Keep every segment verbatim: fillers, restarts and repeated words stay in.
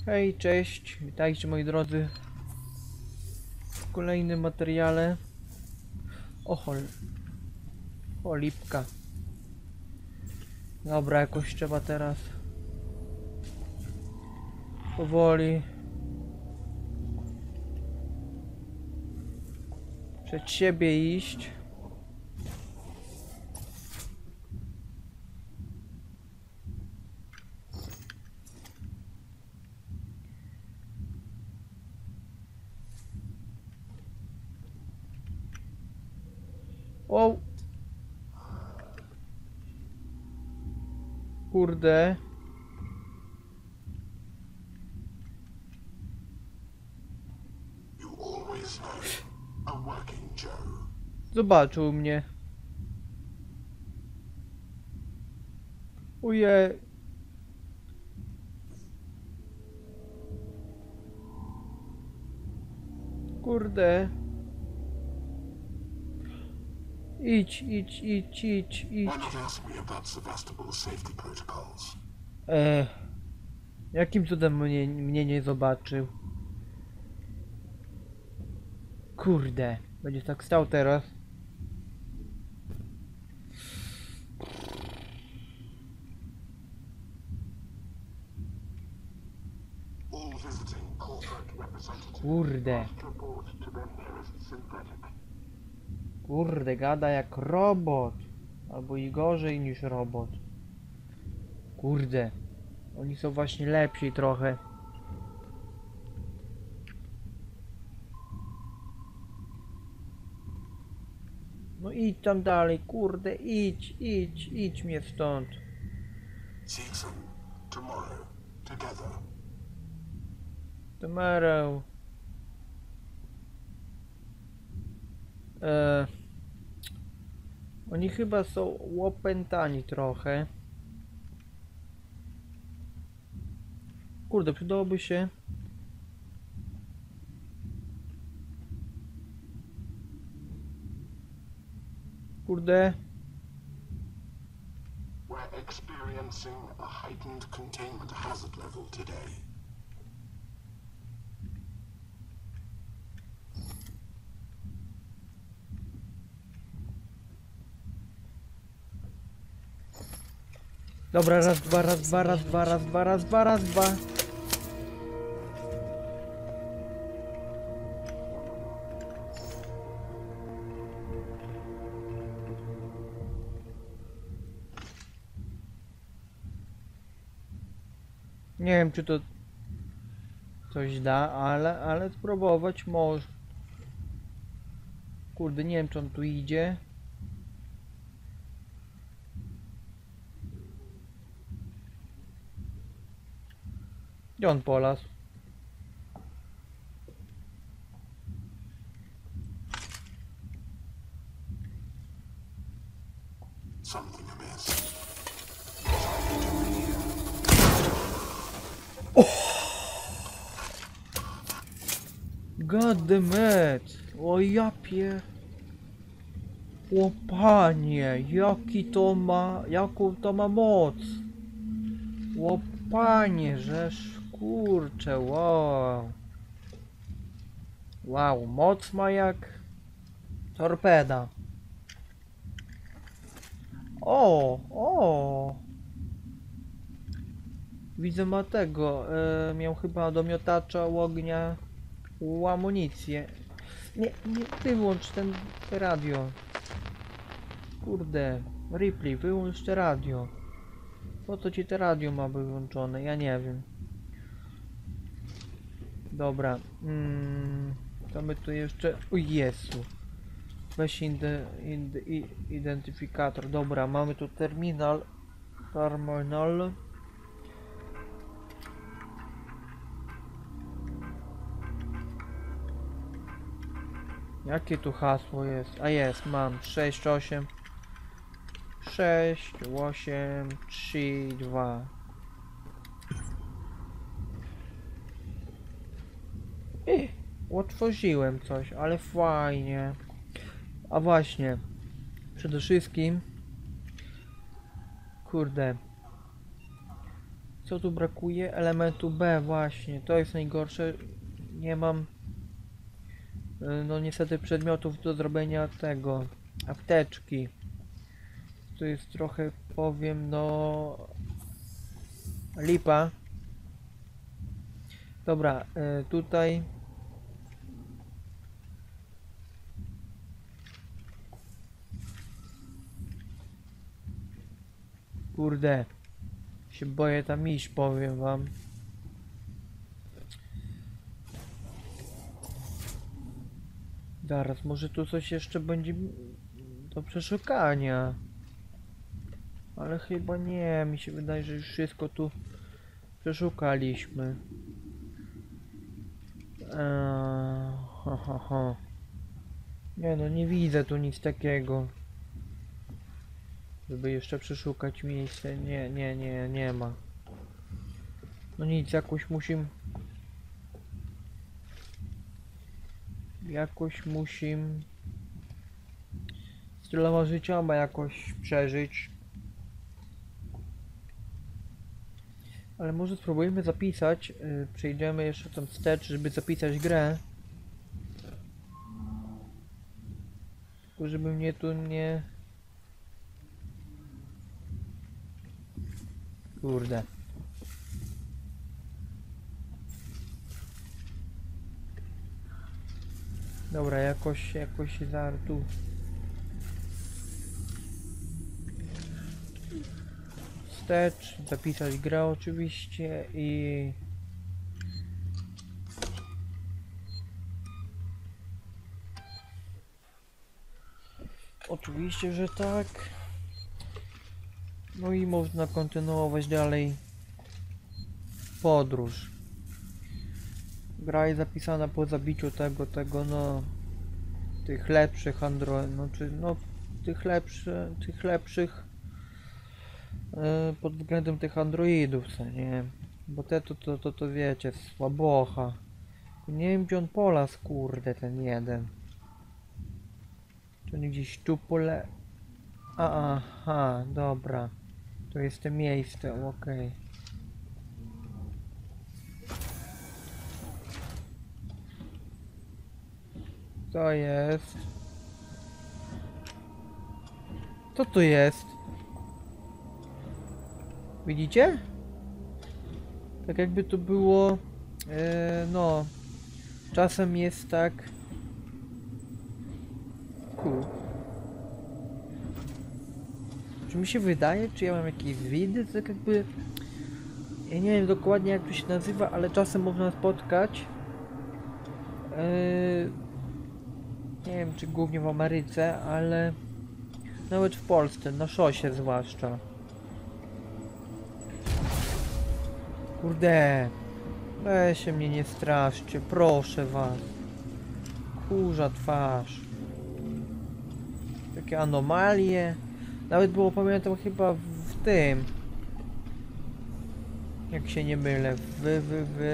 Hej, cześć, witajcie moi drodzy w kolejnym materiale. O chol... O lipka. Dobra, jakoś trzeba teraz powoli przed siebie iść. O! Kurde. Zobaczył mnie. Uje. Kurde. Idź, idź, idź, idź, idź. Eee, jakim cudem mnie, mnie nie zobaczył? Kurde, będzie tak stał teraz. Kurde. Kurde, gada jak robot. Albo i gorzej niż robot. Kurde. Oni są właśnie lepsi trochę. No idź tam dalej, kurde, idź, idź, idź mnie stąd. Tomorrow. Eee, oni chyba są łopętani trochę. Kurde, przydałoby się. Kurde. We're experiencing a heightened containment hazard level today. Dobra, raz, dwa, raz, dwa, raz, dwa, raz, dwa, raz, dwa, raz, dwa. Nie wiem, czy to coś da, ale, ale spróbować może. Kurde, nie wiem, czy on tu idzie. Gdzie on polasł? Something amiss. God damn it. O ja pie... O panie, jaki to ma... Jaką to ma moc? O panie, żeż kurczę, wow. Wow, moc ma jak... torpeda. O, o. Widzę ma tego, e, miał chyba do miotacza ognia amunicję. Nie, nie, wyłącz ten te radio. Kurde, Ripley, wyłącz te radio. Po co ci te radio ma wyłączone? Ja nie wiem. Dobra, mm, to my tu jeszcze... O Jezu. Weź inde, inde, identyfikator. Dobra, mamy tu terminal. Terminal. Jakie tu hasło jest? A jest, mam sześć osiem sześć osiem trzy dwa. I otworzyłem coś, ale fajnie. A właśnie, przede wszystkim, kurde, Co tu brakuje? Elementu B, właśnie. To jest najgorsze. Nie mam no niestety przedmiotów do zrobienia tego. Apteczki. To jest trochę, powiem, no... lipa. Dobra, y, tutaj... Kurde. Się boję tam iść, powiem wam. Zaraz, może tu coś jeszcze będzie do przeszukania. Ale chyba nie, mi się wydaje, że już wszystko tu przeszukaliśmy. Eee, ha, ha, ha. Nie no, nie widzę tu nic takiego, żeby jeszcze przeszukać miejsce. Nie, nie, nie, nie ma. No nic, jakoś musimy... Jakoś musimy... Stylowa życiowa jakoś przeżyć. Ale może spróbujmy zapisać. Yy, przejdziemy jeszcze tam wstecz, żeby zapisać grę. Tylko żeby mnie tu nie... Kurde. Dobra, jakoś, jakoś się za tu... Wstecz, zapisać grę oczywiście i... Oczywiście, że tak. No i można kontynuować dalej podróż. Gra jest zapisana po zabiciu tego, tego no... Tych lepszych android, no czy no... Tych lepszych, tych lepszych... Yy, pod względem tych androidów, co nie? Bo te to, to, to, to wiecie, słabocha. Nie wiem gdzie on polas, kurde, ten jeden. To nie gdzieś tu pole... A, aha, dobra. To jest to miejsce, okej. Okay. To jest... Co to jest? Widzicie? Tak jakby to było... E, no... Czasem jest tak... Ku. Czy mi się wydaje, czy ja mam jakieś widy? Tak jakby... Ja nie wiem dokładnie jak to się nazywa, ale czasem można spotkać... E, nie wiem czy głównie w Ameryce, ale... Nawet w Polsce, na szosie zwłaszcza. Kurde, weźcie mnie nie straszcie, proszę was. Kurza twarz. Takie anomalie. Nawet było, pamiętam, chyba w tym. Jak się nie mylę, w, w, w,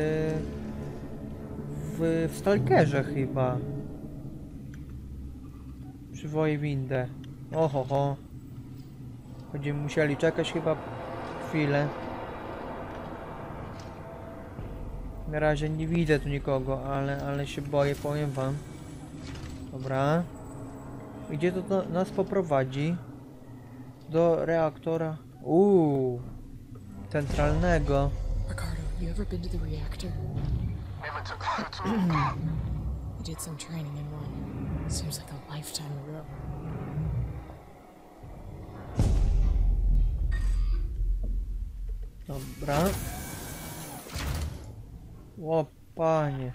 w, w Stalkerze chyba. Przywoję windę. Oho, ho. Będziemy musieli czekać chyba chwilę. Na razie nie widzę tu nikogo, ale, ale się boję, powiem wam. Dobra. Gdzie to, to nas poprowadzi? Do reaktora. Uuu. Centralnego. Ricardo, you ever been to the reactor? Never took the I did some training in one. Seems like a lifetime ago. Dobra. O panie.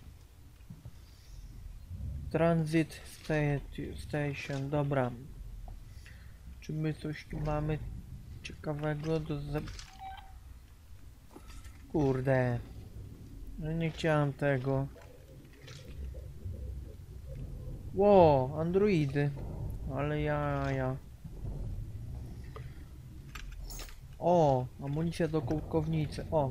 Transit sta- Station. Dobra. Czy my coś tu mamy ciekawego do za... Kurde. No nie chciałem tego. Ło, androidy. Ale ja, ja. O, amunicja do kołkownicy. O.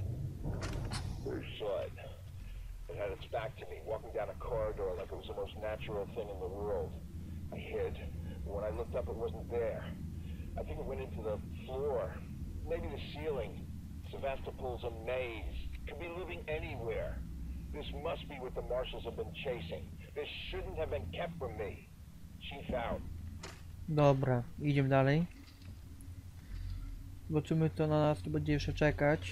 Blood. It had its back to me, walking down a corridor like it was the most natural thing in the world. I hid, but when I looked up it wasn't there. I think it went into the floor, maybe the ceiling. It's Sevastopol's a maze. Could be living anywhere. This must be what the marshals have been chasing. This shouldn't have been kept from me. Chief out. Dobra, idziemy dalej. Zobaczymy, co na nas tu będzie jeszcze czekać.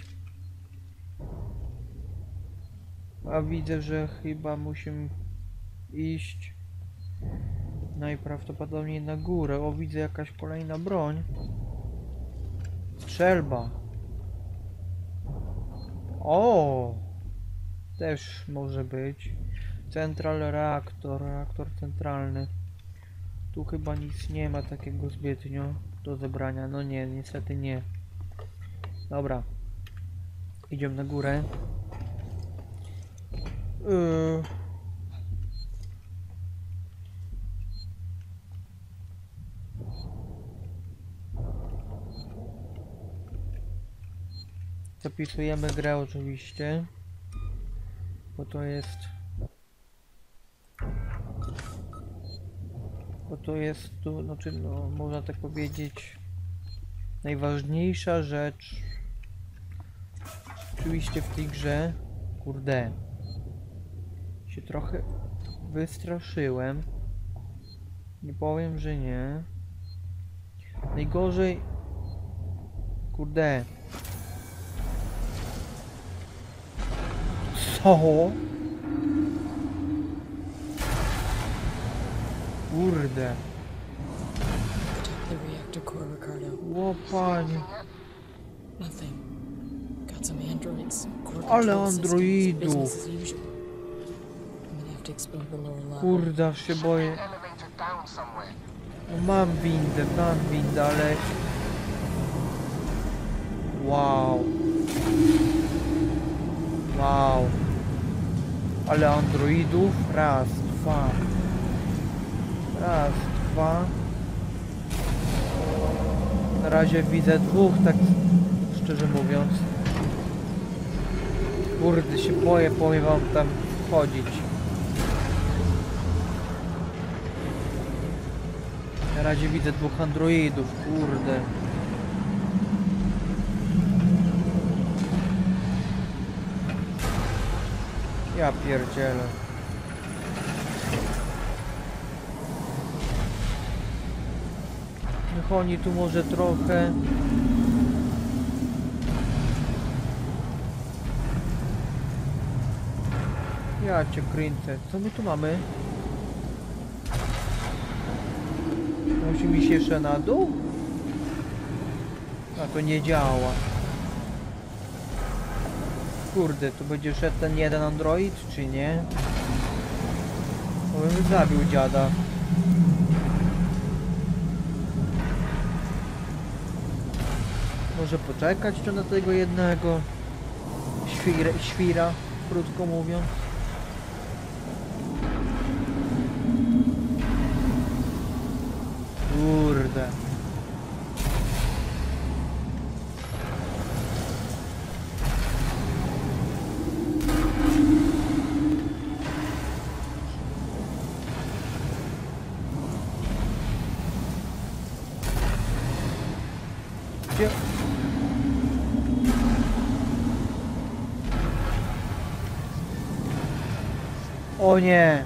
A widzę, że chyba musimy iść najprawdopodobniej na górę. O, widzę jakaś kolejna broń. Strzelba. O! Też może być. Central reaktor, reaktor centralny. Tu chyba nic nie ma takiego zbytnio do zebrania. No nie, niestety nie. Dobra. Idziemy na górę. Yy. Zapisujemy grę oczywiście, bo to jest bo to jest tu, znaczy no, można tak powiedzieć, najważniejsza rzecz oczywiście w tej grze. Kurde, się trochę wystraszyłem, nie powiem, że nie. Najgorzej, kurde, co? Kurde. Protect the reactor core, Ricardo. O panie. Nothing. Got some androids. Core Ale control systems, androidów. business as usual. I'm gonna have to explore the lower level. Kurde, aż się boję. Elevator down somewhere. No, mam windę, mam windę, ale... Wow. Wow. Ale androidów? Raz, dwa. Raz, dwa. Na razie widzę dwóch, tak szczerze mówiąc. Kurde, się boję, powiem wam tam wchodzić. Na razie widzę dwóch androidów, kurde. Ja pierdzielę. Niech oni tu może trochę... Ja cię kręcę. Co my tu mamy? Musimy iść jeszcze na dół? A to nie działa. Kurde, tu będzie szedł ten jeden android, czy nie? Bo bym zabił dziada. Może poczekać czy na tego jednego świra, świra, krótko mówiąc. Kurde. Gdzie? O nie!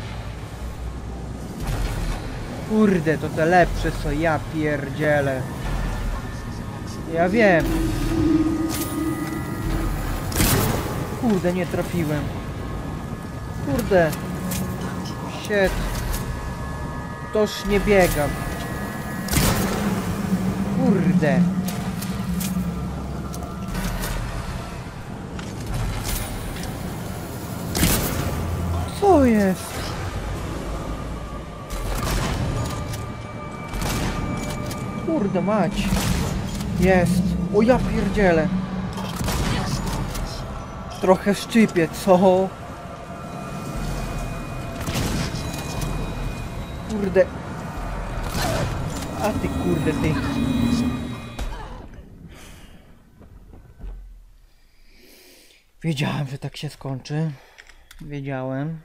Kurde, to te lepsze co ja pierdzielę. Ja wiem. Kurde, nie trafiłem. Kurde. Shit. Toż nie biegam. Kurde. Co jest? Kurde mać. Jest. O ja pierdzielę. Trochę szczypie, co? Kurde. A ty kurde ty. Wiedziałem, że tak się skończy. Wiedziałem.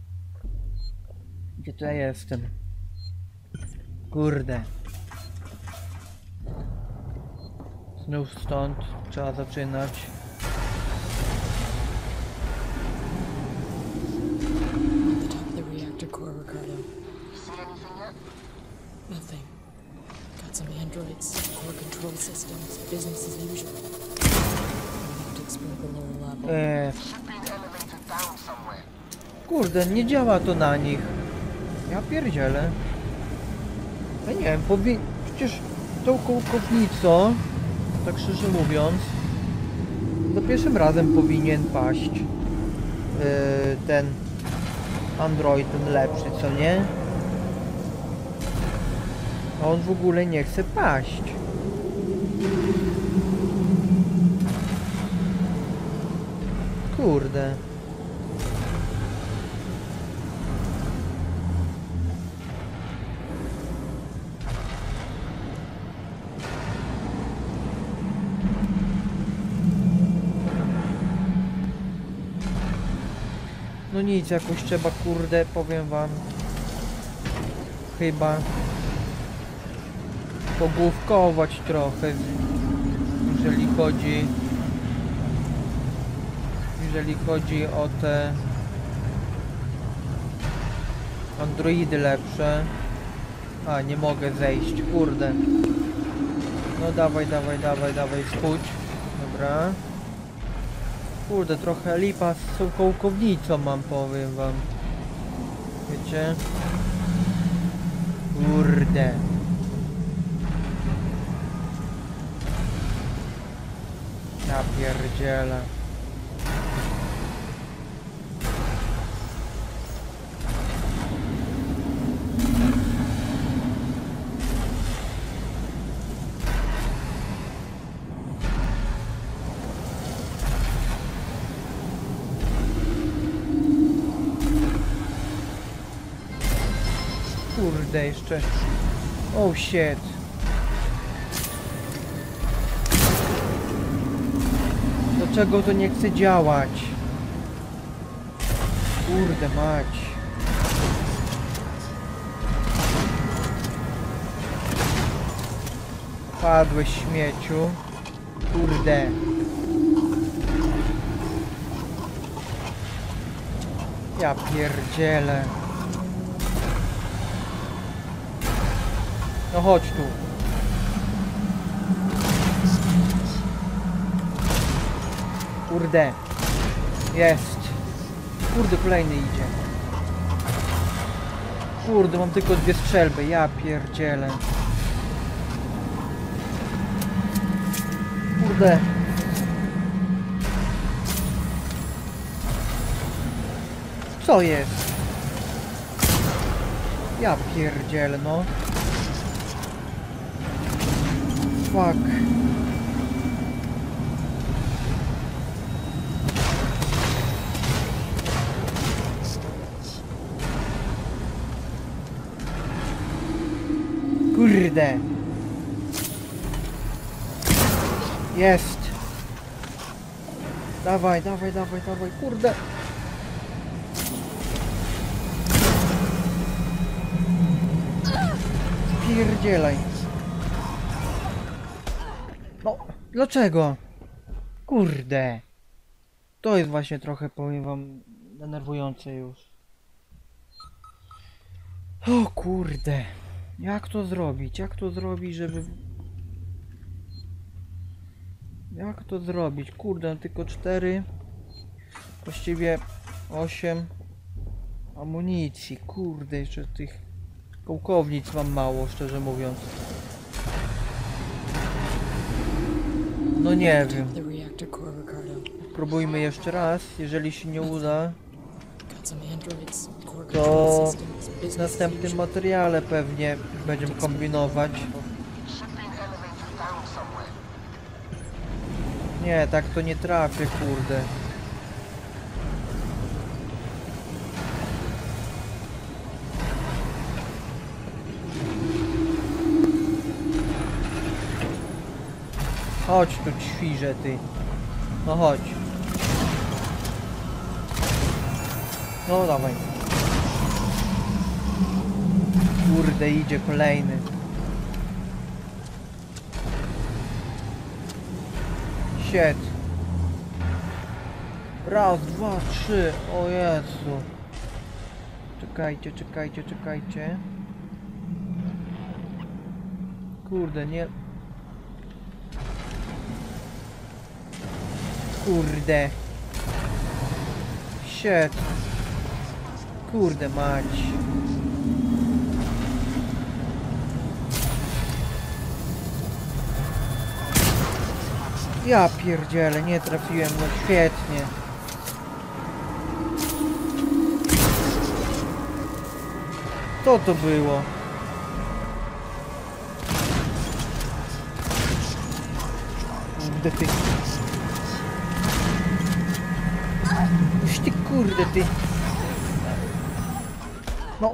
Gdzie to ja jestem? Kurde. Znów stąd trzeba zaczynać. The top of the reactor core, Ricardo. See anything yet? Nothing. Got some androids, core control systems, business as usual. We'll have to explore the lower level. Eee, Should be an elevator down somewhere. kurde, nie działa to na nich. Ja pierdzielę. Ja nie wiem, powi... Przecież tą kołkownicą, tak szczerze mówiąc, za pierwszym razem powinien paść yy, ten android, ten lepszy, co nie? A on w ogóle nie chce paść. Kurde. No nic, jakoś trzeba, kurde, powiem wam, chyba pogłówkować trochę, jeżeli chodzi, jeżeli chodzi o te androidy lepsze. A, nie mogę zejść, kurde. No dawaj, dawaj, dawaj, dawaj, spójrz. Dobra. Kurde, trochę lipa z tą kołkownicą mam, powiem wam. Wiecie? Kurde. Ja pierdzielę. Kurde, jeszcze. Oh shit. Dlaczego to nie chce działać? Kurde mać. Padłeś, śmieciu. Kurde. Ja pierdzielę. No chodź tu. Kurde. Jest. Kurde, kolejny idzie. Kurde, mam tylko dwie strzelby. Ja pierdzielę. Kurde. Co jest? Ja pierdzielę, no. Fuck. Kurde. Jest. Dawaj, dawaj, dawaj, dawaj, kurde. Spierdzielaj. No, dlaczego? Kurde. To jest właśnie trochę, powiem wam, denerwujące już. O kurde. Jak to zrobić? Jak to zrobić, żeby... Jak to zrobić? Kurde, tylko cztery. Właściwie osiem amunicji. Kurde, jeszcze tych kołkownic mam mało, szczerze mówiąc. No nie wiem. Spróbujmy jeszcze raz. Jeżeli się nie uda, to w następnym materiale pewnie będziemy kombinować. Nie, tak to nie trafię, kurde. Chodź tu, ćwirze, ty. No chodź. No dawaj. Kurde, idzie kolejny. Shit. Raz, dwa, trzy. O Jezu. Czekajcie, czekajcie, czekajcie. Kurde, nie... Kurde. Shit. Kurde mać. Ja pierdzielę, nie trafiłem, no świetnie. Co to było? Kurde ty. Już ty kurde ty. No.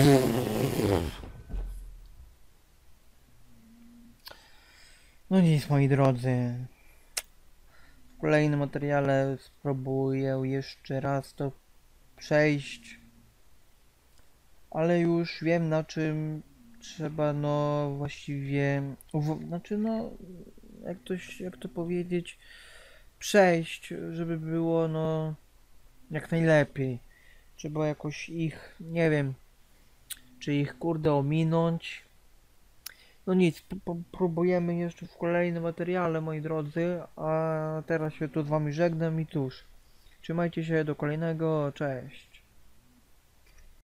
No nic, moi drodzy. W kolejnym materiale spróbuję jeszcze raz to przejść. Ale już wiem, na czym trzeba, no właściwie, uw- znaczy no, jak to, się- jak to powiedzieć, przejść, żeby było no jak najlepiej. Trzeba jakoś ich, nie wiem, czy ich kurde ominąć. No nic, p- p- próbujemy jeszcze w kolejnym materiale, moi drodzy, a teraz się tu z wami żegnam i cóż, trzymajcie się do kolejnego, cześć.